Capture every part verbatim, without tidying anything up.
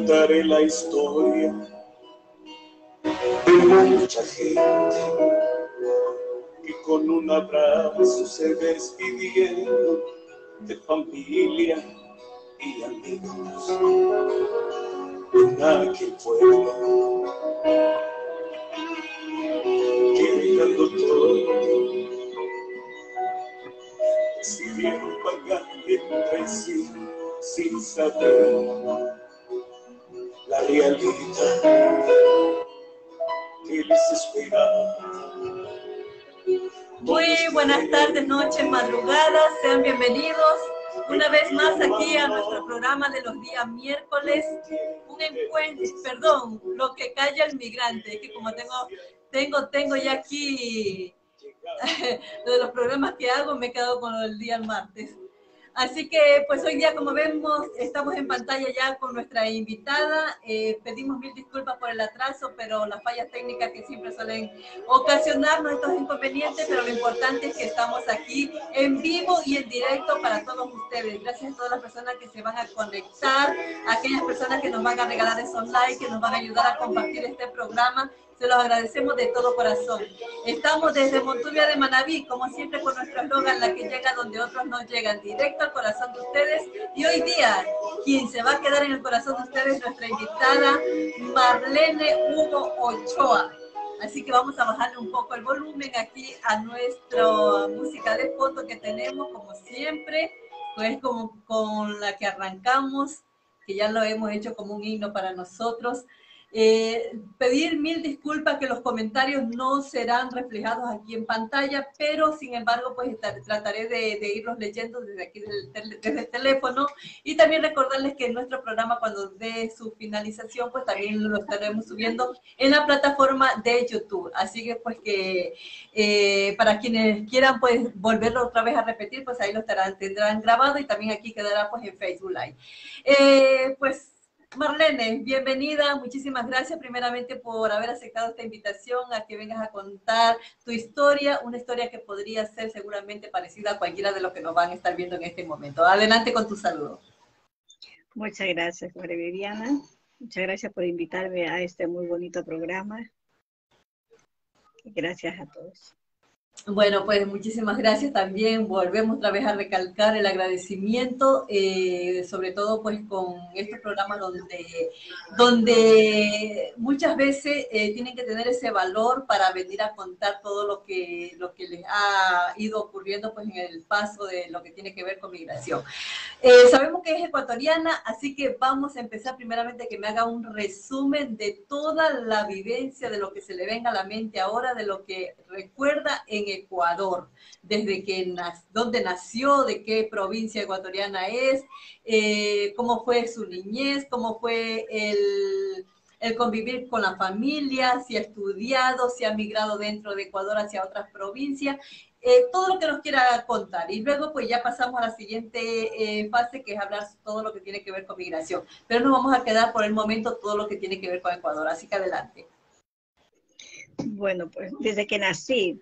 contaré la historia de mucha gente que con un abrazo se despidieron de familia y amigos en aquel pueblo, que dejando todo decidieron pagar entre sí sin saber la realidad que les esperaba. Muy buenas tardes, noches, madrugadas, sean bienvenidos una vez más aquí a nuestro programa de los días miércoles, un encuentro, perdón, lo que calla el migrante, que como tengo, tengo, tengo ya aquí lo de los programas que hago, me he quedado con lo del día martes. Así que, pues hoy día, como vemos, estamos en pantalla ya con nuestra invitada. Eh, pedimos mil disculpas por el atraso, pero las fallas técnicas que siempre suelen ocasionarnos estos inconvenientes, pero lo importante es que estamos aquí en vivo y en directo para todos ustedes. Gracias a todas las personas que se van a conectar, a aquellas personas que nos van a regalar esos likes, que nos van a ayudar a compartir este programa. Se los agradecemos de todo corazón. Estamos desde Montuvia de Manabí, como siempre con nuestro eslogan, la que llega donde otros no llegan, directo al corazón de ustedes. Y hoy día, quien se va a quedar en el corazón de ustedes, nuestra invitada Marlene Hugo Ochoa. Así que vamos a bajarle un poco el volumen aquí a nuestra música de fondo que tenemos, como siempre, pues como con la que arrancamos, que ya lo hemos hecho como un himno para nosotros. Eh, pedir mil disculpas que los comentarios no serán reflejados aquí en pantalla, pero sin embargo pues estar, trataré de, de irlos leyendo desde aquí del, desde el teléfono, y también recordarles que nuestro programa, cuando dé su finalización, pues también lo estaremos subiendo en la plataforma de YouTube. Así que pues que eh, para quienes quieran pues volverlo otra vez a repetir, pues ahí lo estarán, tendrán grabado, y también aquí quedará pues en Facebook Live. Eh, pues Marlene, bienvenida, muchísimas gracias primeramente por haber aceptado esta invitación a que vengas a contar tu historia, una historia que podría ser seguramente parecida a cualquiera de los que nos van a estar viendo en este momento. Adelante con tu saludo. Muchas gracias, María Viviana. Muchas gracias por invitarme a este muy bonito programa. Gracias a todos. Bueno, pues muchísimas gracias también. Volvemos otra vez a recalcar el agradecimiento, eh, sobre todo pues con estos programas donde, donde muchas veces eh, tienen que tener ese valor para venir a contar todo lo que, lo que les ha ido ocurriendo pues en el paso de lo que tiene que ver con migración. Eh, sabemos que es ecuatoriana, así que vamos a empezar primeramente que me haga un resumen de toda la vivencia, de lo que se le venga a la mente ahora, de lo que recuerda en Ecuador, desde que nació, dónde nació, de qué provincia ecuatoriana es, eh, cómo fue su niñez, cómo fue el, el convivir con la familia, si ha estudiado, si ha migrado dentro de Ecuador hacia otras provincias. Eh, todo lo que nos quiera contar, y luego pues ya pasamos a la siguiente eh, fase, que es hablar todo lo que tiene que ver con migración, pero nos vamos a quedar por el momento todo lo que tiene que ver con Ecuador, así que adelante. Bueno, pues desde que nací,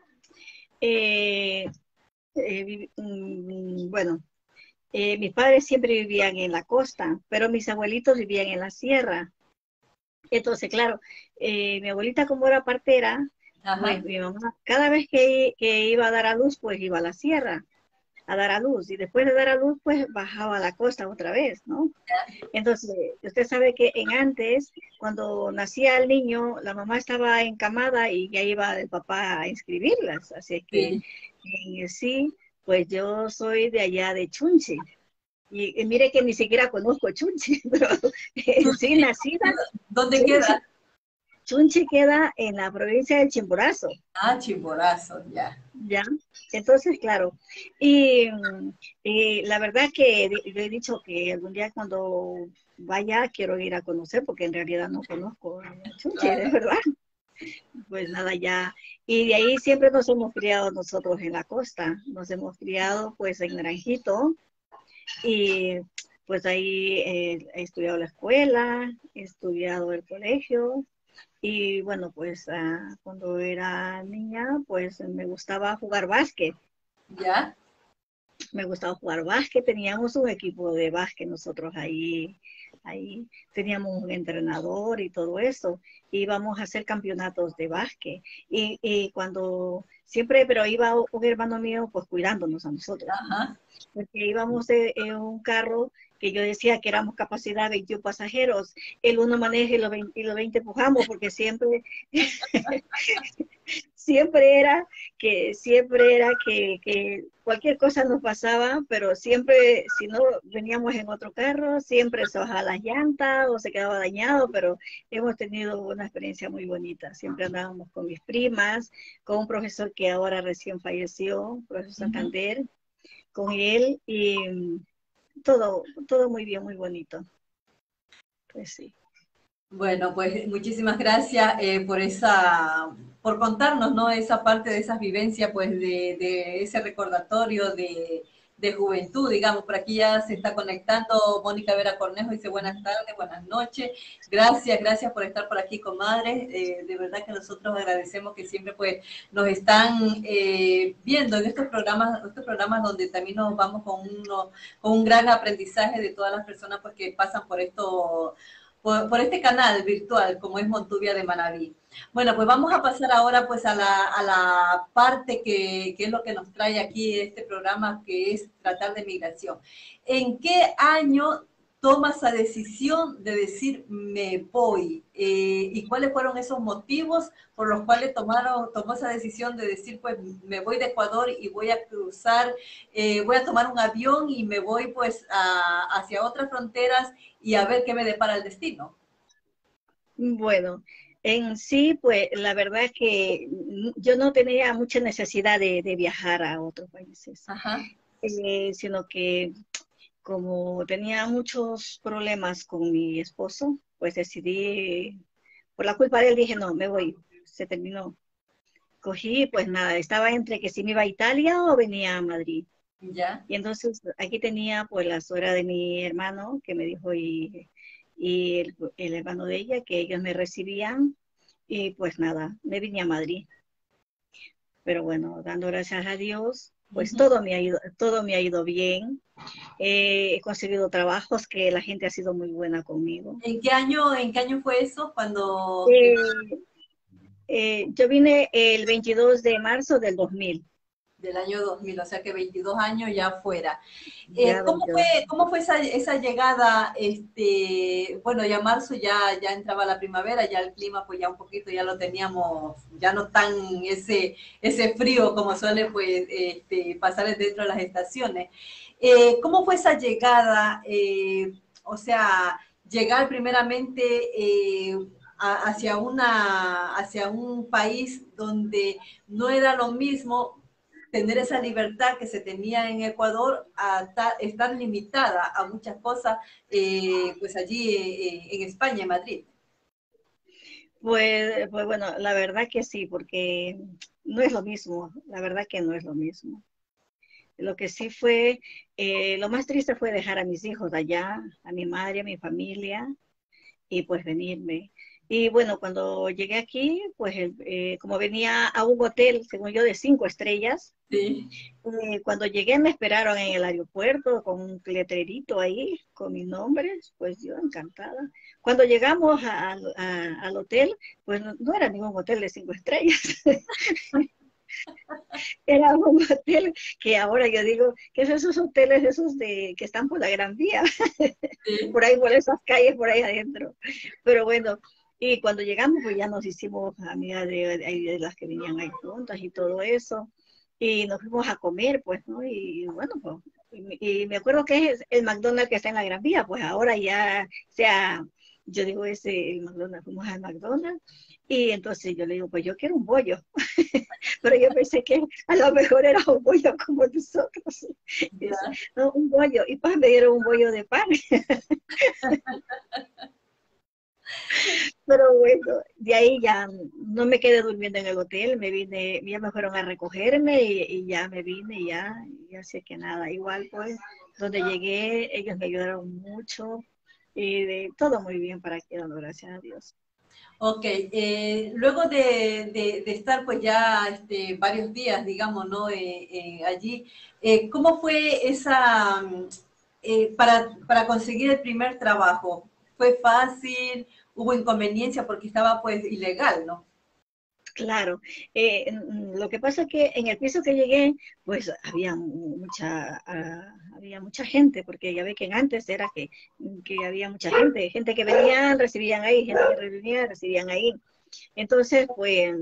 eh, eh, bueno, eh, mis padres siempre vivían en la costa, pero mis abuelitos vivían en la sierra. Entonces, claro, eh, mi abuelita, como era partera, Ajá. Pues mi mamá, cada vez que, que iba a dar a luz, pues iba a la sierra a dar a luz, y después de dar a luz, pues bajaba a la costa otra vez, ¿no? Entonces, usted sabe que en antes, cuando nacía el niño, la mamá estaba encamada y ya iba el papá a inscribirlas, así que sí, en sí, pues yo soy de allá de Chunchi, y, y mire que ni siquiera conozco Chunchi, pero sí, nacida. ¿Dónde Chunchi. queda? Chunchi queda en la provincia del Chimborazo. Ah, Chimborazo, ya. Ya, entonces, claro. Y, y la verdad que le he dicho que algún día cuando vaya quiero ir a conocer, porque en realidad no conozco Chunchi, de verdad. Pues nada, ya. Y de ahí siempre nos hemos criado nosotros en la costa. Nos hemos criado pues en Naranjito. Y pues ahí eh, he estudiado la escuela, he estudiado el colegio. Y bueno, pues uh, cuando era niña, pues me gustaba jugar básquet. ¿Ya? Me gustaba jugar básquet, teníamos un equipo de básquet nosotros ahí, ahí teníamos un entrenador y todo eso, íbamos a hacer campeonatos de básquet, y, y cuando siempre, pero iba un hermano mío pues cuidándonos a nosotros, Ajá. porque íbamos de- en un carro que yo decía que éramos capacidad veintiún pasajeros, el uno maneja y los veinte, y los veinte empujamos, porque siempre, siempre era que, siempre era que, que cualquier cosa nos pasaba, pero siempre, si no veníamos en otro carro, siempre se bajaba las llantas o se quedaba dañado, pero hemos tenido una experiencia muy bonita. Siempre andábamos con mis primas, con un profesor que ahora recién falleció, profesor Ujú. Santander, con él, y todo, todo muy bien, muy bonito. Pues sí. Bueno, pues muchísimas gracias eh, por esa, por contarnos, ¿no? Esa parte de esas vivencias, pues de, de ese recordatorio de, de juventud, digamos. Por aquí ya se está conectando Mónica Vera Cornejo, dice buenas tardes, buenas noches. Gracias, gracias por estar por aquí, comadres. Eh, de verdad que nosotros agradecemos que siempre pues nos están eh, viendo en estos programas, estos programas donde también nos vamos con, uno, con un gran aprendizaje de todas las personas pues que pasan por esto. Por, por, este canal virtual como es Montuvia de Manaví. Bueno, pues vamos a pasar ahora pues a la, a la parte que, que es lo que nos trae aquí este programa, que es tratar de migración. ¿En qué año toma esa decisión de decir me voy? Eh, ¿Y cuáles fueron esos motivos por los cuales tomaron, tomó esa decisión de decir pues me voy de Ecuador y voy a cruzar, eh, voy a tomar un avión y me voy pues a, hacia otras fronteras y a ver qué me depara el destino? Bueno, en sí, pues la verdad es que yo no tenía mucha necesidad de, de viajar a otros países, Ajá. eh, sino que como tenía muchos problemas con mi esposo, pues decidí, por la culpa de él dije, no, me voy, se terminó. Cogí, pues nada, estaba entre que si me iba a Italia o venía a Madrid. Ya. Y entonces aquí tenía pues la suegra de mi hermano que me dijo y, y el, el hermano de ella que ellos me recibían y pues nada, me vine a Madrid. Pero bueno, dando gracias a Dios, pues Uh-huh. todo me ha ido, todo me ha ido bien. Eh, he conseguido trabajos que la gente ha sido muy buena conmigo. ¿En qué año, en qué año fue eso? Cuando Eh, eh, yo vine el veintidós de marzo del dos mil. del año dos mil, o sea que veintidós años ya fuera. Eh, Ya ¿Cómo fue, veintidós. cómo fue esa, esa llegada? Este, bueno, ya marzo ya, ya entraba la primavera, ya el clima pues ya un poquito ya lo teníamos, ya no tan ese, ese frío como suele pues este, pasar dentro de las estaciones. Eh, ¿Cómo fue esa llegada? Eh, o sea, llegar primeramente eh, a, hacia, una, hacia un país donde no era lo mismo tener esa libertad que se tenía en Ecuador a estar limitada a muchas cosas, eh, pues allí eh, en España, en Madrid. Pues, pues bueno, la verdad que sí, porque no es lo mismo, la verdad que no es lo mismo. Lo que sí fue, eh, lo más triste fue dejar a mis hijos allá, a mi madre, a mi familia, y pues venirme. Y bueno, cuando llegué aquí, pues eh, como venía a un hotel, según yo, de cinco estrellas, Sí. eh, cuando llegué me esperaron en el aeropuerto con un letrerito ahí, con mi nombre, pues yo encantada. Cuando llegamos a, a, al hotel, pues no, no era ningún hotel de cinco estrellas. Era un hotel que ahora yo digo, que son esos hoteles esos de que están por la Gran Vía, Sí. por ahí por esas calles, por ahí adentro. Pero bueno, y cuando llegamos, pues ya nos hicimos amigas de, de, de las que venían ahí juntas y todo eso. Y nos fuimos a comer, pues, ¿no? Y bueno, pues, y, y me acuerdo que es el McDonald's que está en la Gran Vía, pues ahora ya, sea, yo digo ese, el McDonald's, fuimos al McDonald's. Y entonces yo le digo, pues yo quiero un bollo. Pero yo pensé que a lo mejor era un bollo como nosotros. Dice, Ya. no, un bollo. Y pues me dieron un bollo de pan. Pero bueno, de ahí ya no me quedé durmiendo en el hotel, me vine, ya me fueron a recogerme y, y ya me vine y ya, ya sé que nada. Igual pues, donde llegué, ellos me ayudaron mucho y de, todo muy bien para aquí, dando gracias a Dios. Ok, eh, luego de, de, de, estar pues ya este, varios días, digamos, ¿no? Eh, eh, allí, eh, ¿cómo fue esa, eh, para, para conseguir el primer trabajo? fue fácil, hubo inconveniencia porque estaba pues ilegal, ¿no? Claro, eh, mm, lo que pasa es que en el piso que llegué, pues había mucha, ah, había mucha gente, porque ya ve que antes era que, que había mucha gente, gente que venía, recibían ahí, gente que venía, recibían ahí. Entonces, pues,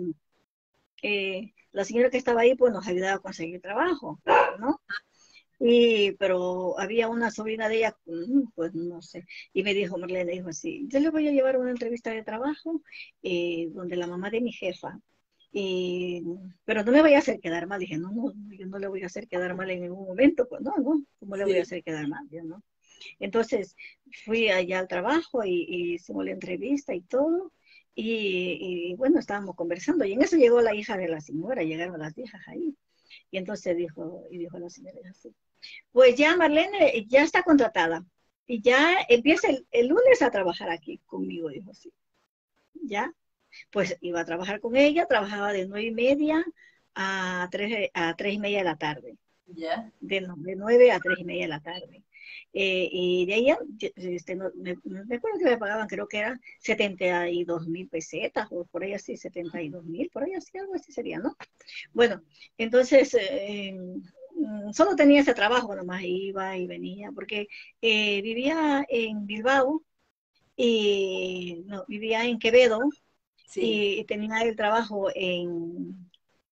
eh, la señora que estaba ahí, pues nos ayudaba a conseguir trabajo, ¿no? Y, pero había una sobrina de ella, mm, pues no sé, y me dijo, Marlene, dijo así, yo le voy a llevar una entrevista de trabajo eh, donde la mamá de mi jefa, y, pero no me vaya a hacer quedar mal. Dije, no, no, yo no le voy a hacer quedar mal en ningún momento, pues no, no, ¿cómo le voy a Sí. hacer quedar mal? Yo, ¿no? Entonces fui allá al trabajo y, y hicimos la entrevista y todo, y, y bueno, estábamos conversando, y en eso llegó la hija de la señora, llegaron las hijas ahí, y entonces dijo, y dijo la señora así, pues ya Marlene ya está contratada y ya empieza el, el lunes a trabajar aquí conmigo, dijo así. Ya, pues iba a trabajar con ella, trabajaba de nueve y media a tres, a tres y media de la tarde. Ya. De, no, de nueve a tres y media de la tarde. Eh, y de ella, este, no, me, me acuerdo que me pagaban, creo que eran setenta y dos mil pesetas, o por ahí así, setenta y dos mil, por ahí así, algo así sería, ¿no? Bueno, entonces, eh, solo tenía ese trabajo, nomás iba y venía, porque eh, vivía en Bilbao, y no, vivía en Quevedo, Sí. y tenía el trabajo en,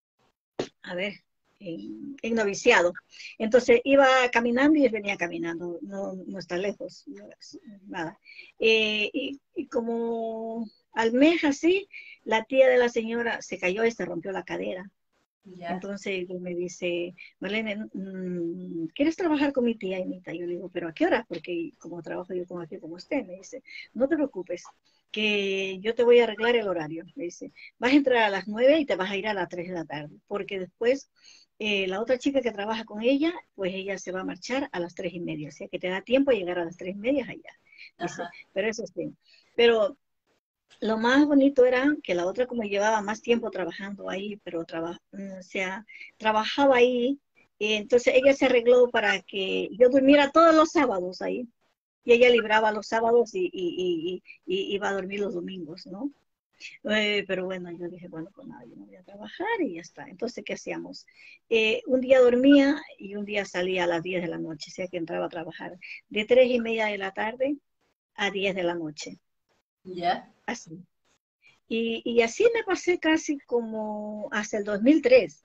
a ver, en, en noviciado. Entonces iba caminando y venía caminando, no, no está lejos, no, nada. Eh, y, y como al mes así, la tía de la señora se cayó y se rompió la cadera. Ya. Entonces me dice, Marlene, mm, ¿quieres trabajar con mi tía Anita? Yo le digo, ¿pero a qué hora? Porque como trabajo yo como aquí como usted, me dice, no te preocupes, que yo te voy a arreglar el horario. Me dice, vas a entrar a las nueve y te vas a ir a las tres de la tarde, porque después eh, la otra chica que trabaja con ella, pues ella se va a marchar a las tres y media, o sea que te da tiempo a llegar a las tres y media allá. Dice, Ajá. pero eso sí, pero lo más bonito era que la otra como llevaba más tiempo trabajando ahí, pero traba, o sea, trabajaba ahí, y entonces ella se arregló para que yo durmiera todos los sábados ahí, y ella libraba los sábados y, y, y, y iba a dormir los domingos, ¿no? Eh, pero bueno, yo dije, bueno, pues nada, yo no voy a trabajar y ya está. Entonces, ¿qué hacíamos? Eh, un día dormía y un día salía a las diez de la noche, o sea que entraba a trabajar de tres y media de la tarde a diez de la noche, Ya. así. Y, y así me pasé casi como hasta el dos mil tres.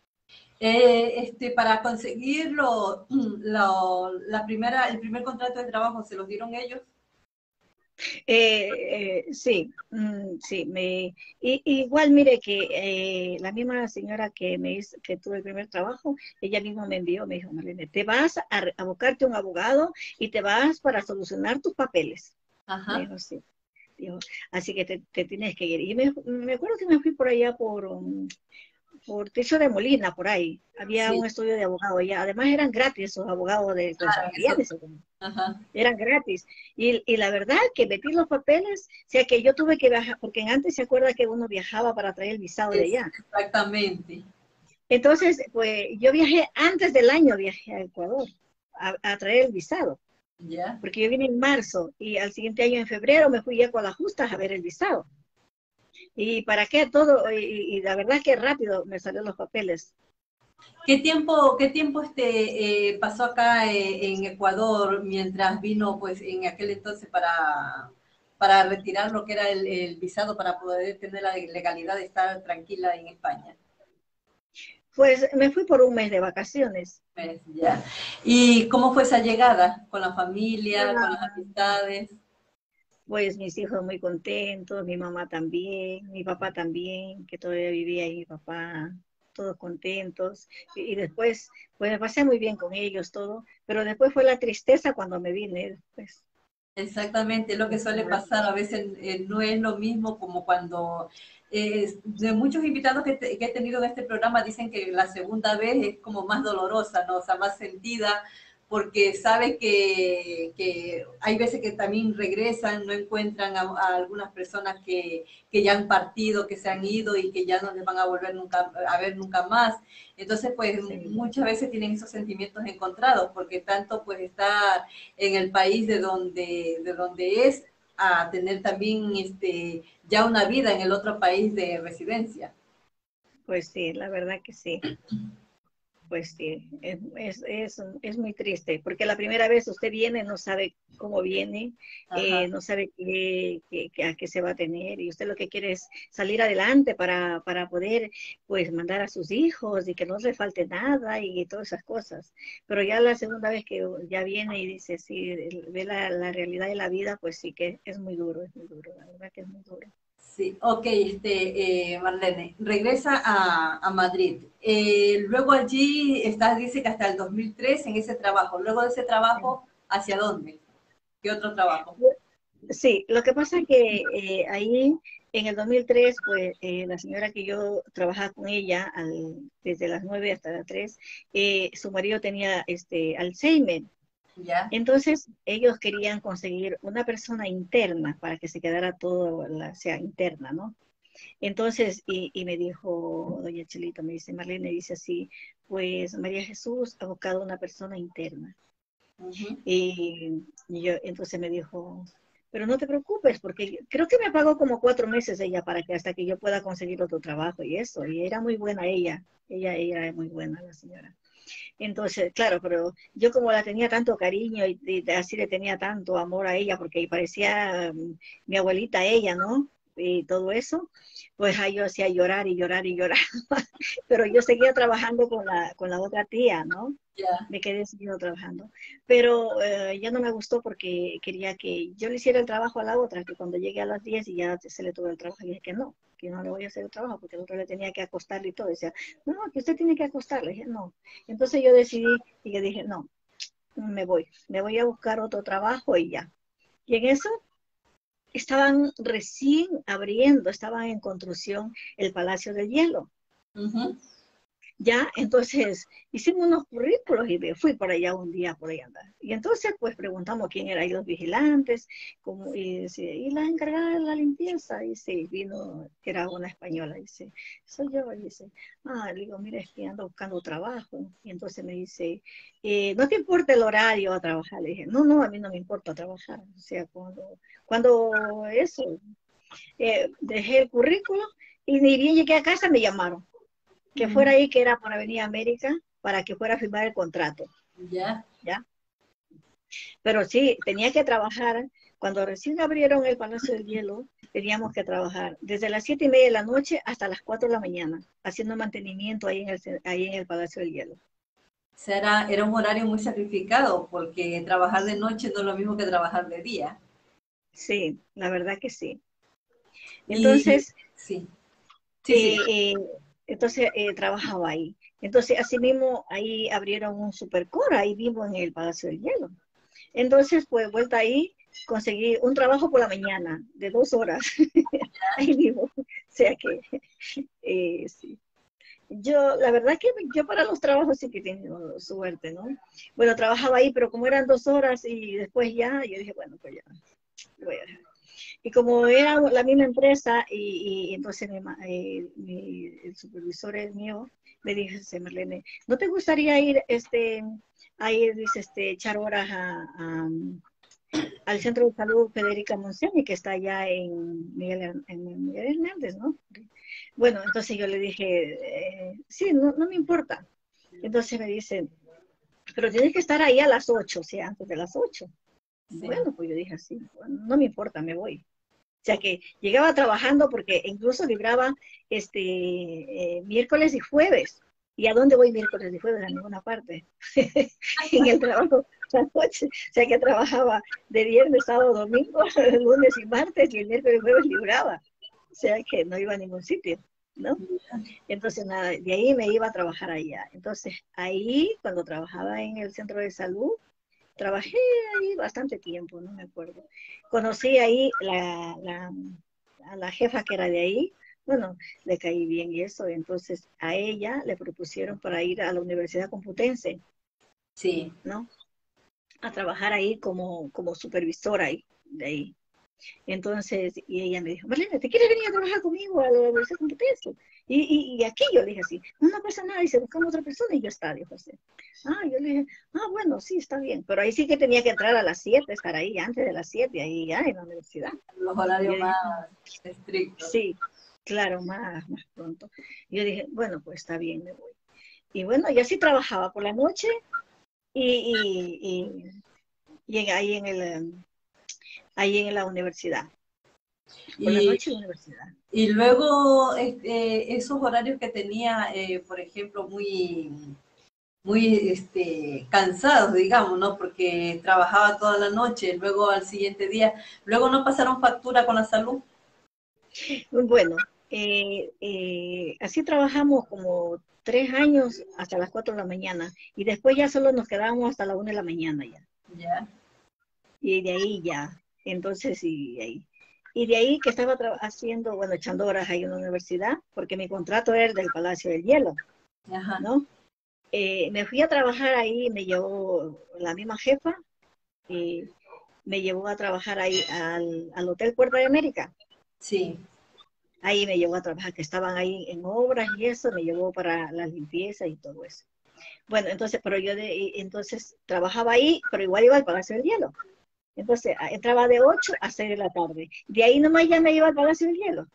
Eh, este, para conseguirlo, lo, la primera, el primer contrato de trabajo, ¿se los dieron ellos? Eh, eh, sí, mm, sí. Me, y, igual mire que eh, la misma señora que me hizo, que tuve el primer trabajo, ella misma me envió, me dijo, Marlene, te vas a, a buscarte un abogado y te vas para solucionar tus papeles. Me Ajá. dijo, sí. Dijo, así que te, te tienes que ir. Y me, me acuerdo que me fui por allá por, um, por Techo de Molina, por ahí. Había un Sí, estudio de abogado allá. Además eran gratis esos abogados de claro, eso. consejería. Ajá. Eran gratis. Y, y la verdad que metí los papeles, o sea que yo tuve que viajar, porque antes se acuerda que uno viajaba para traer el visado de Es, allá. exactamente. Entonces, pues yo viajé antes del año, viajé a Ecuador a, a traer el visado, Ya. porque yo vine en marzo y al siguiente año en febrero me fui ya con las justas a ver el visado. ¿Y para qué todo? Y, y la verdad que rápido me salieron los papeles. ¿Qué tiempo, qué tiempo este, eh, pasó acá eh, en Ecuador mientras vino, pues, en aquel entonces para, para retirar lo que era el, el visado para poder tener la legalidad de estar tranquila en España? Pues me fui por un mes de vacaciones. Pues, ya. ¿Y cómo fue esa llegada? ¿Con la familia, con las Ah, amistades? pues mis hijos muy contentos, mi mamá también, mi papá también, que todavía vivía ahí, mi papá, todos contentos. Y, y después, pues me pasé muy bien con ellos, todo, pero después fue la tristeza cuando me vine, pues. Exactamente, es lo que suele pasar. A veces eh, no es lo mismo como cuando eh, de muchos invitados que, te, que, he tenido en este programa dicen que la segunda vez es como más dolorosa, ¿no? O sea, más sentida, porque sabe que, que hay veces que también regresan, no encuentran a, a algunas personas que, que ya han partido, que se han ido y que ya no les van a volver nunca a ver nunca más. Entonces, pues Sí, muchas veces tienen esos sentimientos encontrados, porque tanto pues está en el país de donde, de donde es, a tener también este, ya una vida en el otro país de residencia. Pues sí, la verdad que sí. Pues sí, es, es, es, es muy triste, porque la primera vez usted viene, no sabe cómo viene, eh, Ajá. no sabe qué, qué- qué- a qué se va a tener, y usted lo que quiere es salir adelante para, para poder, pues, mandar a sus hijos y que no le falte nada y todas esas cosas. Pero ya la segunda vez que ya viene y dice, sí, el- ve la, la realidad de la vida, pues sí que es muy duro, es muy duro, la verdad que es muy duro. Sí, ok, este, eh, Marlene, regresa a, a Madrid. Eh, luego allí estás, dice que hasta el dos mil tres en ese trabajo. Luego de ese trabajo, ¿hacia dónde? ¿Qué otro trabajo? Sí, lo que pasa es que eh, ahí en el dos mil tres, pues eh, la señora que yo trabajaba con ella al- desde las nueve hasta las tres, eh, su marido tenía este Alzheimer. ¿Ya? Entonces ellos querían conseguir una persona interna para que se quedara todo, la, sea interna, ¿no? Entonces, y, y me dijo, doña Chelita, me dice, Marlene, dice así, pues María Jesús ha buscado una persona interna. Ujú. Y, y yo, entonces me dijo, pero no te preocupes, porque creo que me pagó como cuatro meses ella para que hasta que yo pueda conseguir otro trabajo y eso. Y era muy buena ella, ella, ella era muy buena la señora. Entonces, claro, pero yo como la tenía tanto cariño y, y así le tenía tanto amor a ella, porque parecía um, mi abuelita ella, ¿no? Y todo eso, pues ahí yo hacía llorar y llorar y llorar, pero yo seguía trabajando con la, con la otra tía, ¿no? Ya. Me quedé siguiendo trabajando. Pero eh, ya no me gustó porque quería que yo le hiciera el trabajo a la otra, que cuando llegué a las diez y ya se le tuvo el trabajo, y dije que no, que no le voy a hacer el trabajo, porque el otro le tenía que acostarle y todo. Decía, no, que usted tiene que acostarle. Dije, no. Entonces yo decidí y yo dije, no, me voy, me voy a buscar otro trabajo y ya. Y en eso estaban recién abriendo, estaban en construcción el Palacio del Hielo. Ujú. Ya, entonces hicimos unos currículos y me fui por allá un día, por allá andar. Y entonces, pues preguntamos quién eran los vigilantes, como, y, dice, y la encargada de la limpieza, y se vino, era una española, dice, soy yo, y dice, ah, le digo, mira, es que ando buscando trabajo. Y entonces me dice, eh, ¿no te importa el horario a trabajar? Le dije, no, no, a mí no me importa trabajar. O sea, cuando, cuando eso, eh, dejé el currículo y ni bien llegué a casa me llamaron que fuera Mm. ahí, que era por Avenida América, para que fuera a firmar el contrato, Ya. ¿ya? Pero sí, tenía que trabajar, cuando recién abrieron el Palacio del Hielo, teníamos que trabajar desde las siete y media de la noche hasta las cuatro de la mañana, haciendo mantenimiento ahí en el, ahí en el Palacio del Hielo. O sea, era, era un horario muy sacrificado, porque trabajar de noche no es lo mismo que trabajar de día. Sí, la verdad que sí. Y Entonces, sí, sí, sí. eh, eh, entonces eh, trabajaba ahí. Entonces, así mismo, ahí abrieron un supercore, ahí vivo en el Palacio del Hielo. Entonces, pues, vuelta ahí, conseguí un trabajo por la mañana, de dos horas, ahí vivo. O sea que, eh, sí. Yo, la verdad que yo para los trabajos sí que he tenido suerte, ¿no? Bueno, trabajaba ahí, pero como eran dos horas y después ya, yo dije, bueno, pues ya, lo voy a dejar. Y como era la misma empresa, y, y entonces mi, eh, mi, el supervisor es mío, me dice, Marlene, ¿no te gustaría ir este, a ir, dice, este, echar horas a, a, al Centro de Salud Federica Montseny, que está allá en Miguel, en Miguel Hernández, ¿no? Bueno, entonces yo le dije, eh, sí, no, no me importa. Entonces me dice, pero tienes que estar ahí a las ocho, o sea, antes de las ocho. Sí. Bueno, pues yo dije así, bueno, no me importa, me voy. O sea que llegaba trabajando porque incluso libraba este eh, miércoles y jueves. ¿Y a dónde voy miércoles y jueves? A ninguna parte. En el trabajo la noche. O sea que trabajaba de viernes, sábado, domingo, lunes y martes, y el miércoles y jueves libraba. O sea que no iba a ningún sitio, ¿no? Entonces, nada, de ahí me iba a trabajar allá. Entonces, ahí, cuando trabajaba en el centro de salud, trabajé ahí bastante tiempo, no me acuerdo. Conocí ahí la, la, a la jefa que era de ahí, bueno, le caí bien y eso, entonces a ella le propusieron para ir a la Universidad Complutense, Sí. ¿no? A trabajar ahí como, como supervisora ahí, de ahí. Entonces, y ella me dijo, Marlene, ¿te quieres venir a trabajar conmigo a la Universidad Complutense? Y, y, y aquí yo le dije así, no, no pasa nada, dice, buscamos otra persona y yo está, dijo así. Ah, yo le dije, ah, bueno, sí, está bien, pero ahí sí que tenía que entrar a las siete, estar ahí antes de las siete, ahí ya en la universidad. Los Y horarios yo dije, más estrictos. sí, claro, más, más pronto. Y yo dije, bueno, pues está bien, me voy. Y bueno, yo sí trabajaba por la noche y, y, y, y en- ahí, en el, um, ahí en la universidad. Por la Y, noche en la universidad. y luego este, esos horarios que tenía, eh, por ejemplo, muy, muy este, cansados, digamos, ¿no? Porque trabajaba toda la noche, luego al siguiente día, luego no pasaron factura con la salud. Bueno, eh, eh, así trabajamos como tres años hasta las cuatro de la mañana y después ya solo nos quedábamos hasta la una de la mañana ya. Ya, Y de ahí ya, entonces y de ahí. Y de ahí que estaba haciendo, bueno, echando horas ahí en la universidad, porque mi contrato era el del Palacio del Hielo, ajá, ¿no? Eh, me fui a trabajar ahí, me llevó la misma jefa, y me llevó a trabajar ahí al, al Hotel Puerto de América. sí. Ahí me llevó a trabajar, que estaban ahí en obras y eso, me llevó para la limpieza y todo eso. Bueno, entonces, pero yo de, entonces trabajaba ahí, pero igual iba al Palacio del Hielo. Entonces, entraba de ocho a seis de la tarde. De ahí nomás ya me iba al Palacio del Hielo.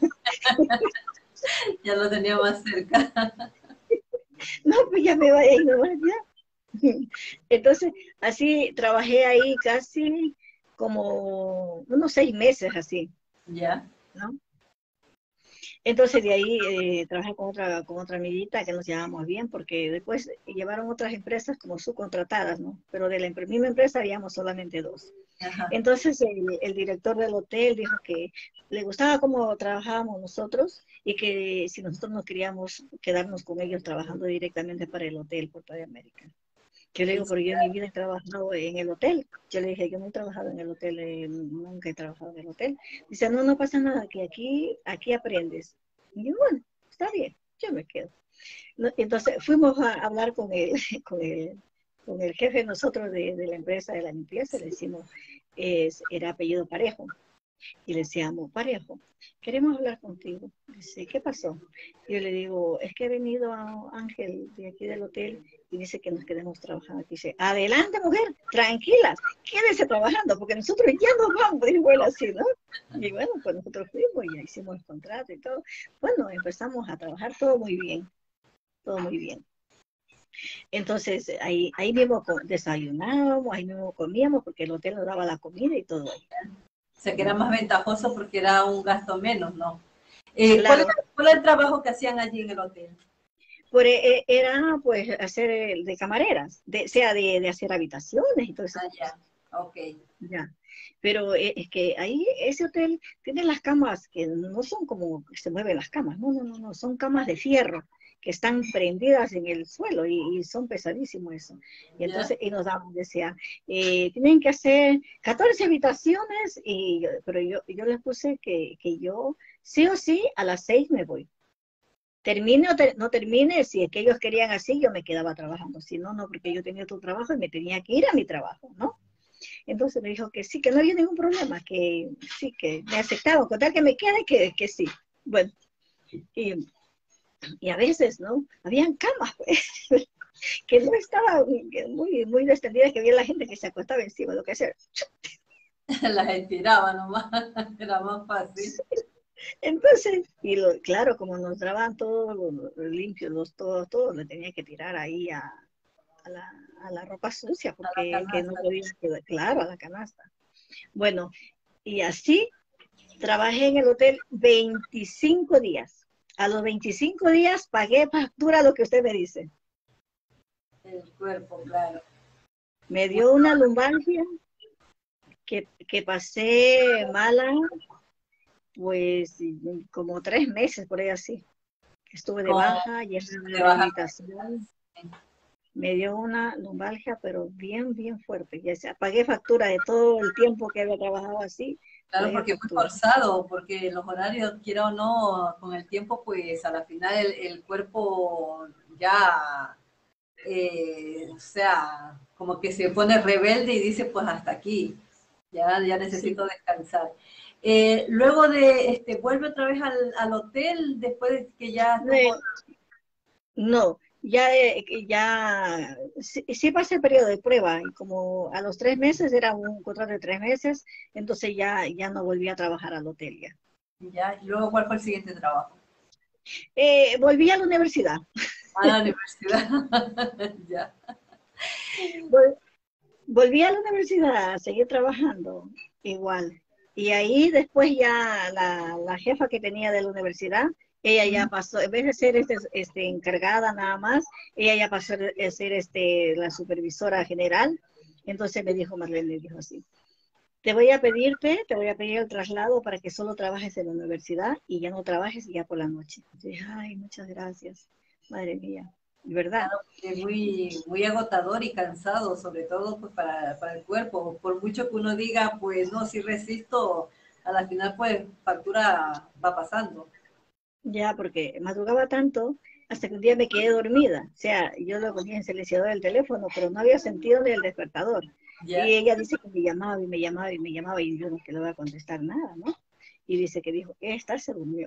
Ya lo tenía más cerca. No, pues ya me iba ahí nomás ya. Entonces, así trabajé ahí casi como unos seis meses así, Ya, ¿no? Entonces de ahí eh, trabajé con otra, con otra amiguita que nos llevábamos bien, porque después llevaron otras empresas como subcontratadas, ¿no? Pero de la misma empresa habíamos solamente dos. ajá. Entonces el, el director del hotel dijo que le gustaba cómo trabajábamos nosotros y que si nosotros no queríamos quedarnos con ellos trabajando directamente para el hotel Puerto de América. Yo le digo, pero yo en mi vida he trabajado en el hotel. Yo le dije, yo no he trabajado en el hotel, eh, nunca he trabajado en el hotel. Dice, no, no pasa nada, que aquí, aquí aprendes. Y yo, bueno, está bien, yo me quedo. No, entonces fuimos a hablar con el, con el, con el jefe nosotros de, de la empresa de la limpieza, le decimos, es, era apellido Parejo. Y le decíamos, Parejo, queremos hablar contigo. Dice, ¿qué pasó? Yo le digo, es que ha venido a Ángel de aquí del hotel y dice que nos quedemos trabajando. Dice, adelante mujer, tranquilas, quédese trabajando, porque nosotros ya nos vamos. Y bueno, así, ¿no? Y bueno, pues nosotros fuimos y ya hicimos el contrato y todo. Bueno, empezamos a trabajar todo muy bien, todo muy bien. Entonces, ahí, ahí mismo desayunábamos, ahí mismo comíamos, porque el hotel nos daba la comida y todo ahí. O sea, que era más ventajoso porque era un gasto menos, ¿no? Eh, ¿cuál, Claro, era, ¿Cuál era el trabajo que hacían allí en el hotel? por, eh, era pues hacer el de camareras, de, sea de, de hacer habitaciones y todo eso. Ah, ya, ok. Ya. Pero eh, es que ahí ese hotel tiene las camas que no son como que se mueven las camas, no, no, no, no, son camas de fierro que están prendidas en el suelo y, y son pesadísimos eso. Y Ya. entonces, y nos daban, decía, eh, tienen que hacer catorce habitaciones, y, pero yo, yo les puse que, que yo sí o sí a las seis me voy. Termine o ter, no termine, si es que ellos querían así, yo me quedaba trabajando. Si no, no, porque yo tenía otro trabajo y me tenía que ir a mi trabajo, ¿no? Entonces me dijo que sí, que no había ningún problema, que sí, que me aceptaban, con tal que me quede, que, que sí. Bueno, y, y a veces, ¿no? Habían camas, pues, que no estaban muy, muy extendidas, que había la gente que se acostaba encima, lo que sea. Las estiraba nomás, era más fácil. Entonces, y lo, claro, como nos daban todo lo, lo limpio, los, todo, todo, le tenía que tirar ahí a, a, la, a la ropa sucia, A la porque que no canasta. podía quedar, claro, a la canasta. Bueno, y así trabajé en el hotel veinticinco días. A los veinticinco días pagué factura lo que usted me dice. El cuerpo, claro. Me dio una lumbalgia que, que pasé mala, pues como tres meses por ahí así. Estuve de Con, baja y en la de baja. rehabilitación. Me dio una lumbalgia, pero bien, bien fuerte. Ya sea, pagué factura de todo el tiempo que había trabajado así. Claro, Pagué porque es muy factura. forzado, porque los horarios, quiera o no, con el tiempo, pues a la final el, el cuerpo ya, eh, o sea, como que se pone rebelde y dice, pues hasta aquí. Ya, ya Sí. necesito descansar. Eh, luego de, este, vuelve otra vez al, al hotel después de que ya estuvo. Eh, no, ya, eh, ya sí, sí pasé el periodo de prueba y como a los tres meses era un contrato de tres meses, entonces ya, ya no volví a trabajar al hotel ya. Ya, y luego, ¿cuál fue el siguiente trabajo? Eh, volví a la universidad. A la universidad. Ya. Vol- Volví a la universidad a seguir trabajando igual. Y ahí después ya la, la jefa que tenía de la universidad, ella ya pasó, en vez de ser este, este, encargada nada más, ella ya pasó a ser este, la supervisora general. Entonces me dijo Marlene, me dijo así, te voy a pedirte, te voy a pedir el traslado para que solo trabajes en la universidad y ya no trabajes ya por la noche. Y dije, ay, muchas gracias, madre mía, ¿verdad? Es muy, muy agotador y cansado, sobre todo pues, para, para el cuerpo. Por mucho que uno diga, pues no, si resisto, a la final pues factura va pasando. Ya, porque madrugaba tanto hasta que un día me quedé dormida. O sea, yo lo ponía en silenciador del teléfono, pero no había sentido del despertador. Y Ya. ella dice que me llamaba y me llamaba y me llamaba y yo no que le voy a contestar nada, ¿no? Y dice que dijo, esta se durmió.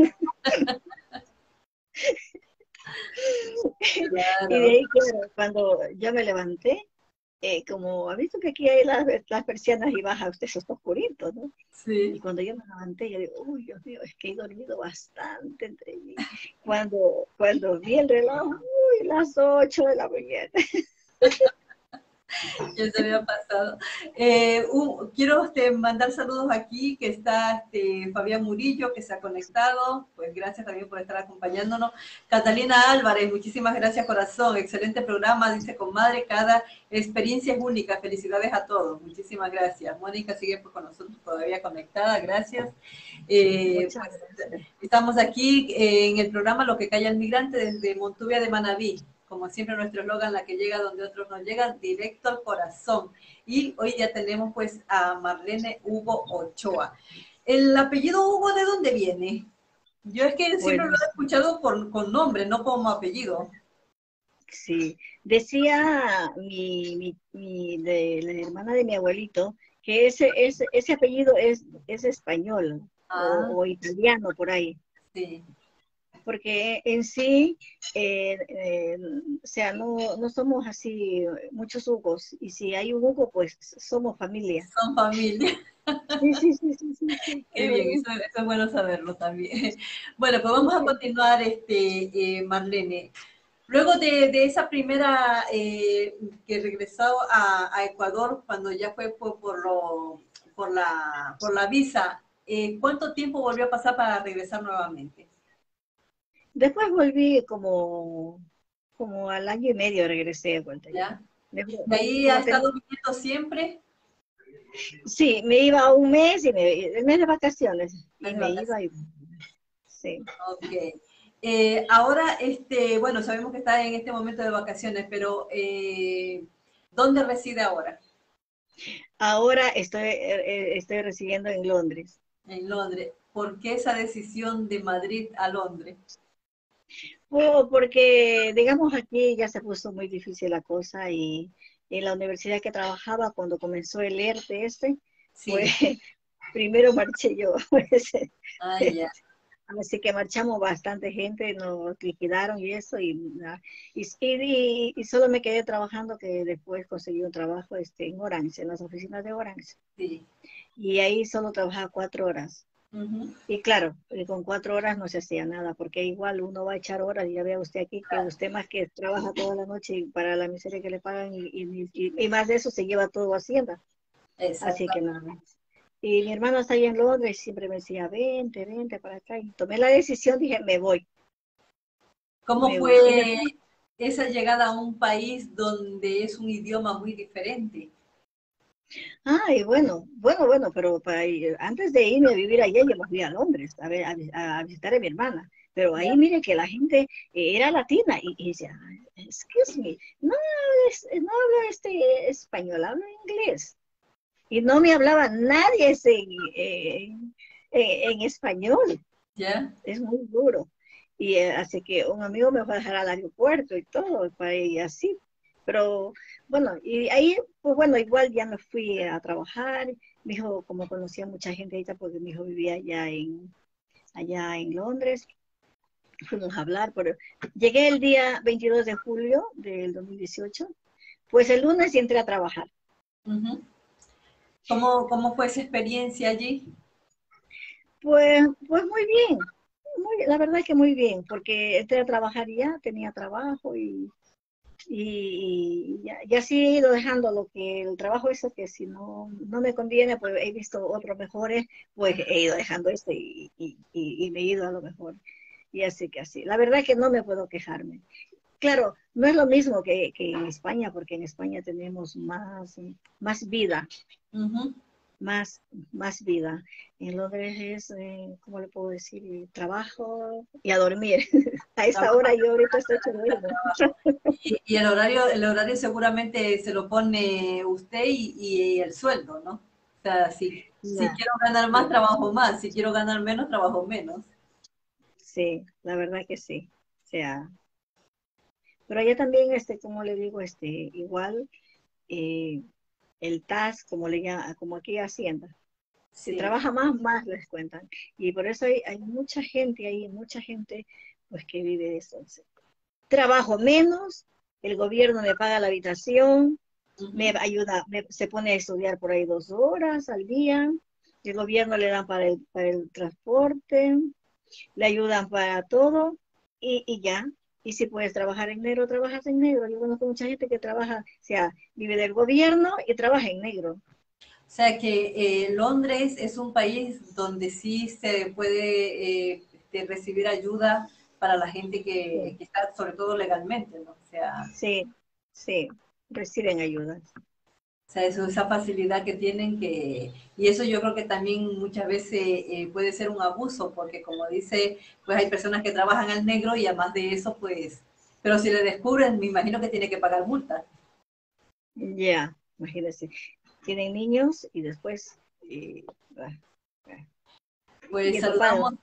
Y de Claro, ahí, claro, cuando yo me levanté, eh, como ha visto que aquí hay las, las persianas y baja usted, eso está oscurito, ¿no? Y sí. cuando yo me levanté, yo digo, uy, Dios mío, es que he dormido bastante entre mí. Cuando, cuando vi el reloj, uy, las ocho de la mañana. Ya se había pasado. Eh, un- quiero este, mandar saludos aquí, que está este, Fabián Murillo, que se ha conectado. Pues gracias también por estar acompañándonos. Catalina Álvarez, muchísimas gracias, corazón. Excelente programa, dice comadre, cada experiencia es única. Felicidades a todos. Muchísimas gracias. Mónica sigue pues, con nosotros todavía conectada, gracias. Eh, Muchas pues, gracias. estamos aquí eh, en el programa Lo que calla el migrante desde Montuvia de Manabí. Como siempre nuestro eslogan, la que llega donde otros no llegan, directo al corazón. Y hoy ya tenemos pues a Marlene Hugo Ochoa. ¿El apellido Hugo de dónde viene? Yo es que siempre lo Bueno, he escuchado por, con nombre, no como apellido. sí. Decía mi, mi, mi- de la hermana de mi abuelito que ese, ese, ese apellido es, es español o, Ah, o italiano por ahí. sí, Porque en sí, eh, eh, o sea, no, no somos así muchos Hugos, y si hay un Hugo, pues somos familia. son familia. Sí, sí, sí, sí, sí, sí, Qué es bien, verdad. eso, eso es bueno saberlo también. Bueno, pues vamos Sí, a sí. continuar, este, eh, Marlene. Luego de, de esa primera eh, que regresó a, a Ecuador, cuando ya fue por, por, lo, por, la, por la visa, eh, ¿cuánto tiempo volvió a pasar para regresar nuevamente? Después volví como, como al año y medio regresé de vuelta ya. ¿Ya? Me- ¿Y ahí ha Como ten- estado viviendo siempre? sí, me iba un mes y me, el mes de vacaciones ¿Mes y de me vacaciones? iba y sí. Ok. Eh, ahora, este, bueno, sabemos que está en este momento de vacaciones, pero eh, ¿dónde reside ahora? Ahora estoy, eh, eh, estoy residiendo en Londres. En Londres. ¿Por qué esa decisión de Madrid a Londres? Oh, porque, digamos, aquí ya se puso muy difícil la cosa y en la universidad que trabajaba, cuando comenzó el ERTE este, pues Sí. primero marché yo. Pues, Ah, ya. así que marchamos bastante gente, nos liquidaron y eso, y, y, y, y solo me quedé trabajando, que después conseguí un trabajo este, en Orange, en las oficinas de Orange. Sí. Y ahí solo trabajaba cuatro horas. Ujú. Y claro, eh, con cuatro horas no se hacía nada, porque igual uno va a echar horas, y ya vea usted aquí que usted más que trabaja toda la noche y para la miseria que le pagan, y, y, y, y más de eso se lleva todo a Hacienda. Así Exacto. que nada. Y mi hermano está ahí en Londres y siempre me decía, vente, vente para acá. Y tomé la decisión, dije, me voy, ¿Cómo me voy. Y me fue fui. esa llegada a un país donde es un idioma muy diferente? Ah, y bueno, bueno, bueno, pero para ir- antes de irme a vivir allá, yo me fui a Londres a, ver, a, vi- a visitar a mi hermana. Pero ¿Ya? ahí mire que la gente eh, era latina y, y decía, excuse me, no, es- no hablo este español, hablo inglés. Y no me hablaba nadie ese, eh, en, en español, ¿Ya? es muy duro. Y eh, así que un amigo me fue a dejar al aeropuerto y todo, para ir así. Pero bueno, y ahí, pues bueno, igual ya me fui a trabajar Mi hijo, como conocía mucha gente ahí, porque mi hijo vivía allá en, allá en Londres, fuimos a hablar, pero llegué el día veintidós de julio del dos mil dieciocho, pues el lunes y entré a trabajar. Uh-huh. ¿Cómo, ¿Cómo fue esa experiencia allí? Pues, pues muy bien, muy, la verdad que muy bien, porque entré a trabajar y ya, tenía trabajo y, y, y ya, ya sí he ido dejando lo que el trabajo eso que si no, no me conviene, pues he visto otros mejores, pues he ido dejando este y, y, y, y me he ido a lo mejor. Y así que así. La verdad que no me puedo quejarme. Claro, no es lo mismo que, que en España, porque en España tenemos más, más vida, Uh-huh. más, más vida. En Londres es, eh, ¿cómo le puedo decir? Trabajo y a dormir. A esta hora yo ahorita estoy durmiendo. Y, y el horario, el horario seguramente se lo pone usted y, y el sueldo, ¿no? O sea, si, si Ya, quiero ganar más, sí, trabajo más. Si quiero ganar menos, trabajo menos. sí, la verdad que sí. O sea, pero allá también, este, como le digo, este, igual eh, el T A S, como le llama, como aquí Hacienda. Si Sí. trabaja más, más les cuentan. Y por eso hay, hay mucha gente ahí, mucha gente pues que vive de eso. Trabajo menos, el gobierno me paga la habitación, me Uh-huh. ayuda, me, se pone a estudiar por ahí dos horas al día, el gobierno le dan para el, para el transporte, le ayudan para todo y, y ya. Y si puedes trabajar en negro, trabajas en negro. Yo conozco mucha gente que trabaja, o sea, vive del gobierno y trabaja en negro. O sea que eh, Londres es un país donde sí se puede eh, este, recibir ayuda para la gente que, Sí, que está, sobre todo legalmente, ¿no? O sea, sí, sí, reciben ayuda. O sea, eso, esa facilidad que tienen que, y eso yo creo que también muchas veces eh, puede ser un abuso, porque como dice, pues hay personas que trabajan al negro y además de eso, pues, pero si le descubren, me imagino que tiene que pagar multa. Ya, yeah, imagínense. Tienen niños y después, y, ah, ah, y Pues el papá, saludamos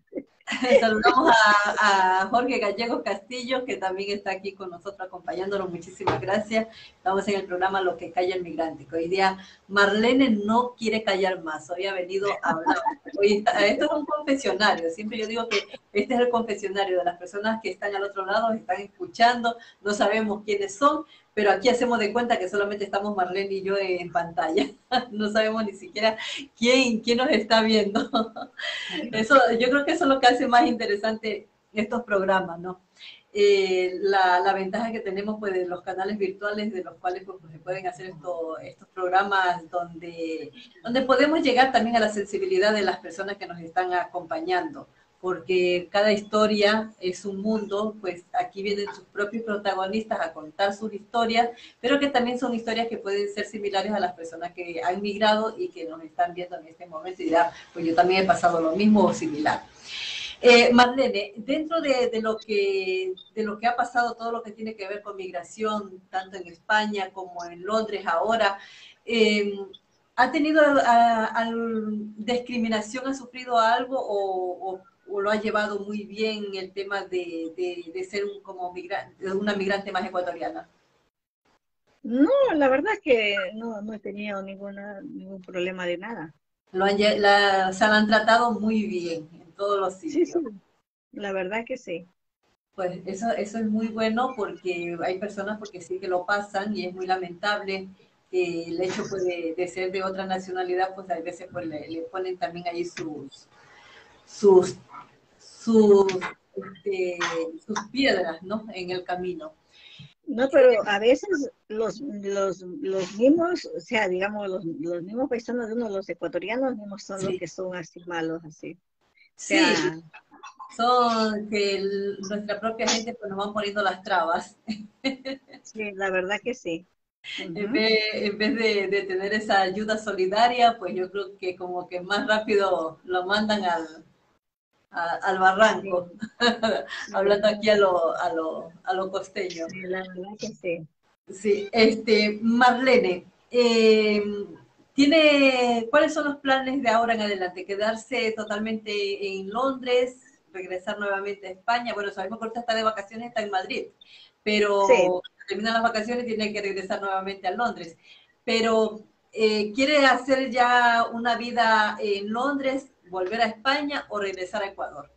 Saludamos a, a, Jorge Gallegos Castillo, que también está aquí con nosotros acompañándonos. Muchísimas gracias. Estamos en el programa Lo que calla el migrante, que hoy día Marlene no quiere callar más. Hoy ha venido a hablar. Hoy está, esto es un confesionario. Siempre yo digo que este es el confesionario de las personas que están al otro lado, están escuchando, no sabemos quiénes son, pero aquí hacemos de cuenta que solamente estamos Marlene y yo en pantalla. No sabemos ni siquiera quién, quién nos está viendo. Eso, yo creo que eso es lo que hace más interesante estos programas, ¿no? Eh, la, la, ventaja que tenemos pues de los canales virtuales de los cuales pues, se pueden hacer esto, estos programas donde, donde podemos llegar también a la sensibilidad de las personas que nos están acompañando, porque cada historia es un mundo, pues aquí vienen sus propios protagonistas a contar sus historias, pero que también son historias que pueden ser similares a las personas que han migrado y que nos están viendo en este momento y dirán, pues yo también he pasado lo mismo o similar. Eh, Marlene, dentro de, de, lo que, de lo que ha pasado, todo lo que tiene que ver con migración, tanto en España como en Londres ahora, eh, ¿ha tenido a, a, discriminación, ha sufrido algo o, o, o, lo ha llevado muy bien el tema de, de, de ser un, como migrante, una migrante más ecuatoriana? no, la verdad es que no, no he tenido ninguna, ningún problema de nada. Lo han, la, se la han tratado muy bien en todos los Sí, sí, sitios. la verdad que sí. Pues eso, eso es muy bueno porque hay personas porque sí que lo pasan y es muy lamentable que el hecho pues, de, de ser de otra nacionalidad, pues a veces pues, le, le ponen también ahí sus, sus, sus, este, sus piedras, ¿no? En el camino. No, pero a veces los, los, los mismos, o sea, digamos, los, los mismos paisanos de uno, los ecuatorianos mismos son los Sí, que son así malos, así. O sí, sea, son que el, nuestra propia gente pues nos van poniendo las trabas. sí, la verdad que sí. En Uh-huh. vez, en vez de, de, tener esa ayuda solidaria, pues yo creo que como que más rápido lo mandan al, a, al barranco, Sí, sí, hablando aquí a lo, a lo, a lo costeño. sí, la verdad que sí. Sí, este, Marlene, eh, ¿tiene, ¿cuáles son los planes de ahora en adelante? ¿Quedarse totalmente en Londres? ¿Regresar nuevamente a España? Bueno, sabemos que ahorita está de vacaciones, está en Madrid, Sí, pero terminan las vacaciones y tiene que regresar nuevamente a Londres. Pero eh, ¿quiere hacer ya una vida en Londres, volver a España o regresar a Ecuador?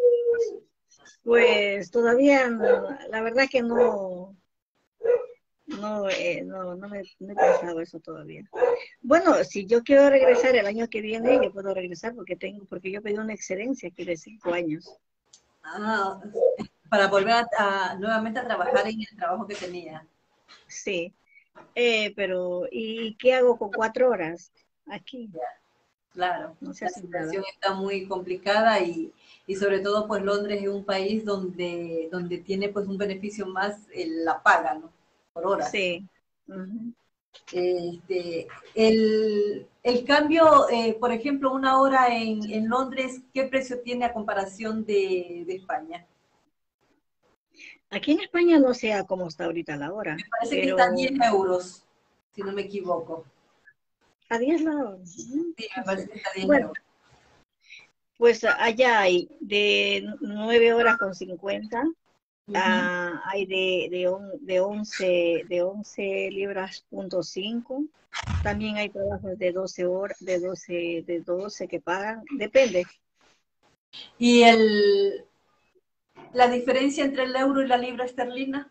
Pues todavía, no, la verdad que no, no, eh, no, no me no he pensado eso todavía. Bueno, si yo quiero regresar el año que viene, yo puedo regresar porque tengo, porque yo pedí una excedencia aquí de cinco años. Ah, para volver a, a, nuevamente a trabajar en el trabajo que tenía. Sí, eh, pero ¿y qué hago con cuatro horas aquí? Claro, No se la hace nada. situación está muy complicada y, y sobre todo pues Londres es un país donde, donde tiene pues un beneficio más en la paga, ¿no? Por horas. Sí. Uh-huh. Este, el, el cambio, eh, por ejemplo, una hora en, en Londres, ¿qué precio tiene a comparación de, de España? Aquí en España no sé a cómo está ahorita la hora, Parece que está a pero diez euros, si no me equivoco. a diez la hora. Sí, me No parece sé. que está a diez Bueno, euros. pues allá hay de nueve horas con cincuenta. Uh-huh. Uh, hay de, de, on, de, once, de once libras punto cinco. También hay trabajos de doce horas, de doce, de doce que pagan, depende. Y el, la diferencia entre el euro y la libra esterlina.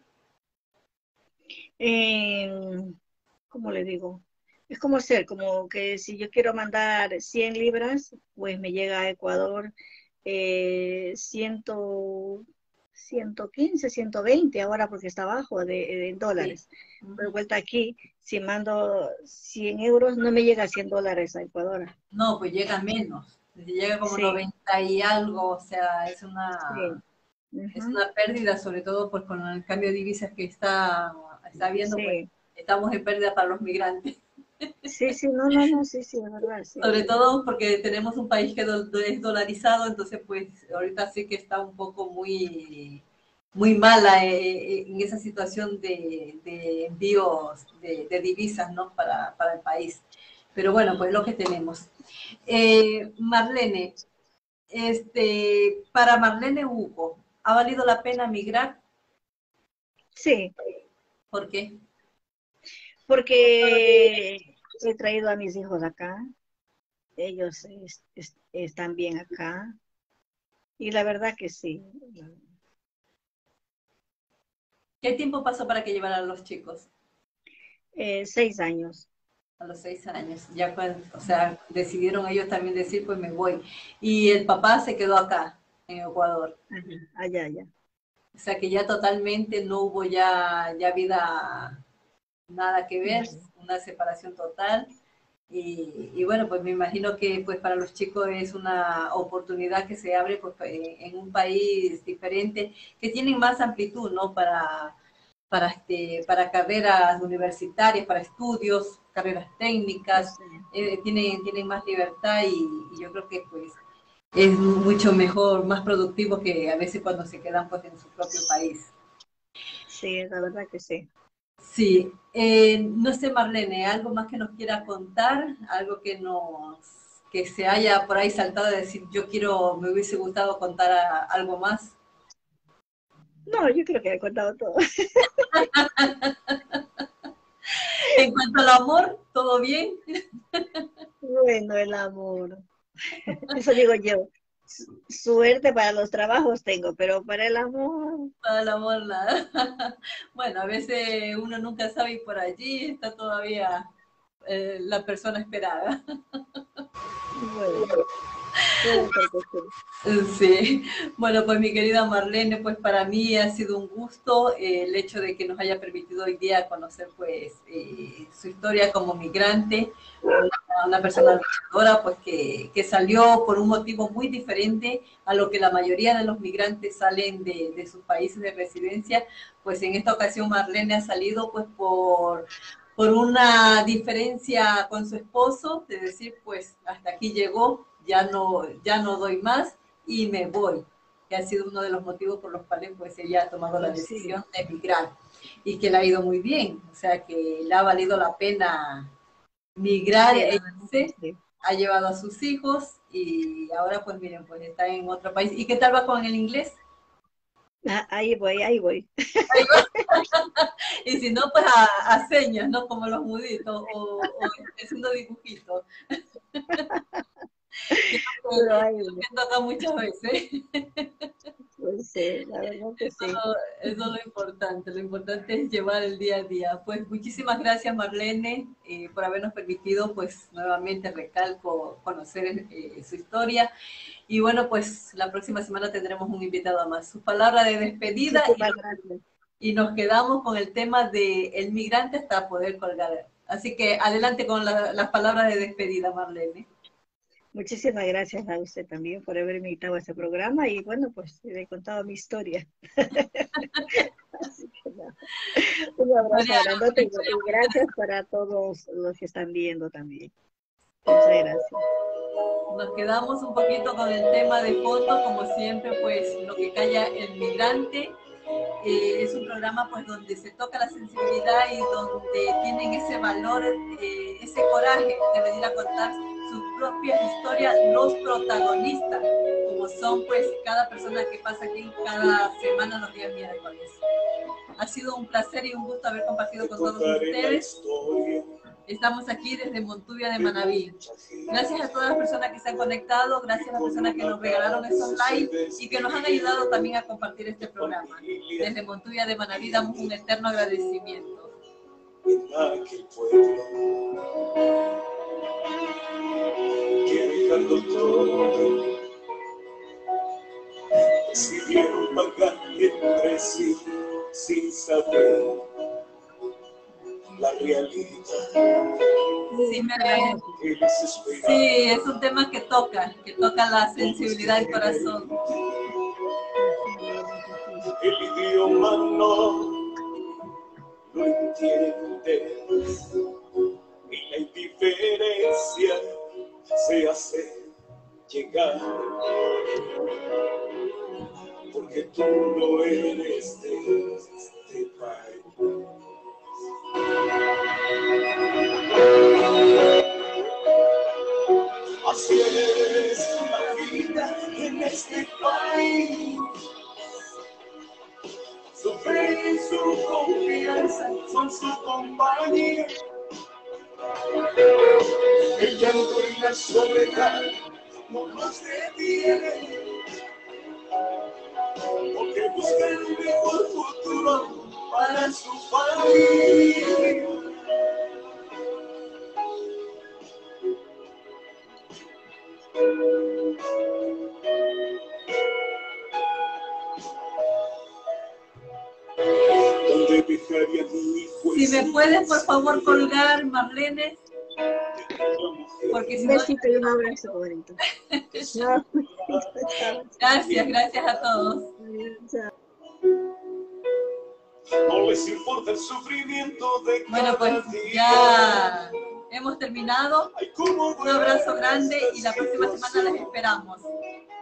Eh, ¿Cómo le digo? Es como ser, como que si yo quiero mandar cien libras, pues me llega a Ecuador eh, cien, ciento quince, ciento veinte ahora porque está abajo de, de Sí. dólares. Pero Uh-huh. vuelta aquí, si mando cien euros, no me llega a cien dólares a Ecuador. No, pues llega menos. Llega como Sí, noventa y algo, o sea, es sí. una, es Uh-huh. una pérdida, sobre todo pues con el cambio de divisas que está, está habiendo, pues Sí, estamos en pérdida para los migrantes. sí, sí, no, no, no, sí, sí, es verdad, sí. Sobre todo porque tenemos un país que es dolarizado, entonces pues ahorita sí que está un poco muy, muy mala eh, en esa situación de, de envíos de, de, divisas, ¿no? Para, para el país. Pero bueno, pues lo que tenemos. Eh, Marlene, este, para Marlene Hugo, ¿ha valido la pena migrar? Sí, ¿Por qué? porque he traído a mis hijos acá, ellos es, es, están bien acá, y la verdad que sí. ¿Qué tiempo pasó para que llevaran a los chicos? Eh, seis años. A los seis años, ya pues, o sea, decidieron ellos también decir, pues me voy. Y el papá se quedó acá, en Ecuador. Ajá, allá, allá. O sea que ya totalmente no hubo ya, ya vida, nada que ver, No. una separación total. Y, y, bueno, pues me imagino que pues para los chicos es una oportunidad que se abre pues, en un país diferente, que tienen más amplitud, ¿no? Para, para, este, para carreras universitarias, para estudios, carreras técnicas, Eso, eh, tienen, tienen más libertad y, y yo creo que pues es mucho mejor, más productivo que a veces cuando se quedan pues en su propio país. sí, la verdad que sí. Sí, eh, no sé Marlene, algo más que nos quiera contar, algo que nos que se haya por ahí saltado de decir yo quiero, me hubiese gustado contar a, algo más. No, yo creo que he contado todo. En cuanto al amor, ¿todo bien? Bueno, el amor. Eso digo yo. Su- Suerte para los trabajos tengo, pero para el amor, Para el amor nada. Bueno, a veces uno nunca sabe y por allí está todavía eh, la persona esperada. bueno, puede ser que sí. Sí, bueno, pues mi querida Marlene, pues para mí ha sido un gusto eh, el hecho de que nos haya permitido hoy día conocer pues eh, su historia como migrante, una, una persona luchadora pues que, que, salió por un motivo muy diferente a lo que la mayoría de los migrantes salen de, de sus países de residencia, pues en esta ocasión Marlene ha salido pues por por una diferencia con su esposo, de decir, pues hasta aquí llegó, ya no, ya no doy más y me voy, que ha sido uno de los motivos por los cuales pues ella ha tomado la Sí, decisión de emigrar y que le ha ido muy bien, o sea que le ha valido la pena migrar sí, e la verdad que irse, sí. ha llevado a sus hijos y ahora pues miren, pues está en otro país. ¿Y qué tal va con el inglés? Ah, ahí voy, ahí voy. Ahí va. Y si no, pues a, a señas, ¿no? Como los muditos, o, o haciendo dibujitos. Que Pero es ahí lo voy. que toca muchas veces. Pues sí, la verdad que Eso, sí. eso es lo importante, lo importante es llevar el día a día. Pues muchísimas gracias, Marlene, eh, por habernos permitido, pues nuevamente recalco, conocer eh, su historia. Y bueno, pues la próxima semana tendremos un invitado más. Su palabra de despedida y, Muchísimas nos, gracias. y nos quedamos con el tema de el migrante hasta poder colgar. Así que adelante con la, las palabras de despedida, Marlene. Muchísimas gracias a usted también por haberme invitado a este programa y bueno, pues le he contado mi historia. Así que nada. Un abrazo Historia, grandote y historia y muy gracias interesante. para todos los que están viendo también. Muchas gracias. Nos quedamos un poquito con el tema de fondo, como siempre, pues lo que calla el migrante. Eh, es un programa pues donde se toca la sensibilidad y donde tienen ese valor, eh, ese coraje de venir a contar sus propias historias, los protagonistas, como son pues cada persona que pasa aquí cada semana los días miércoles. Ha sido un placer y un gusto haber compartido con todos ustedes. Estamos aquí desde Montuvia de Manabí. Gracias a todas las personas que se han conectado, gracias a las personas que nos regalaron esos likes y que nos han ayudado también a compartir este programa. Desde Montuvia de Manabí damos un eterno agradecimiento. En aquel pueblo, que dejando todo, decidieron pagar entre sí sin saber la realidad. Sí, me... sí, es un tema que toca, que toca la sensibilidad del corazón. El idioma no lo entiendes y la indiferencia se hace llegar, porque tú no eres de este país. Así es la vida en este país. Su fe y su confianza son su compañía. El llanto y la soledad no los detienen, porque buscan un mejor futuro para su familia. Si me puedes, por favor, colgar, Marlene, porque si un no... besito y un abrazo, bonito. No. Gracias, gracias a todos. No les importa el sufrimiento de bueno, pues día. Ya hemos terminado. Un abrazo grande y la próxima semana les esperamos.